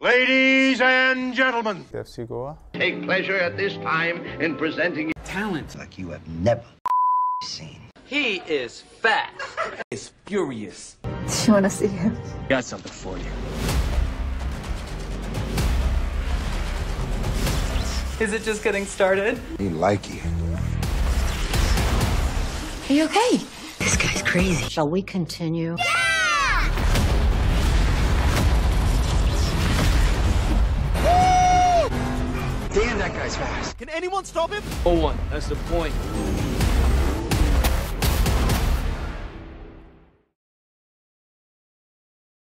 Ladies and gentlemen, FC Gaur. Take pleasure at this time in presenting talent like you have never seen. He is fast. He's furious. You want to see him? Got something for you. Is it just getting started? He like you. Are you okay? This guy's crazy. Shall we continue? Damn, that guy's fast. Can anyone stop him? 0-1. That's the point.